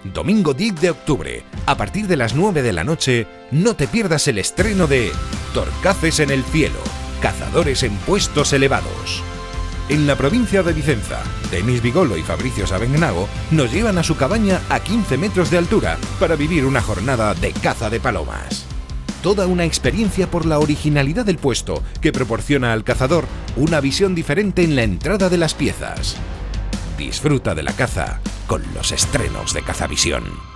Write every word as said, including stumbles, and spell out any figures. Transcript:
Domingo diez de octubre, a partir de las nueve de la noche, no te pierdas el estreno de Torcaces en el cielo, cazadores en puestos elevados. En la provincia de Vicenza, Denis Vigolo y Fabricio Savegnago nos llevan a su cabaña a quince metros de altura para vivir una jornada de caza de palomas. Toda una experiencia por la originalidad del puesto que proporciona al cazador una visión diferente en la entrada de las piezas. Disfruta de la caza con los estrenos de Cazavisión.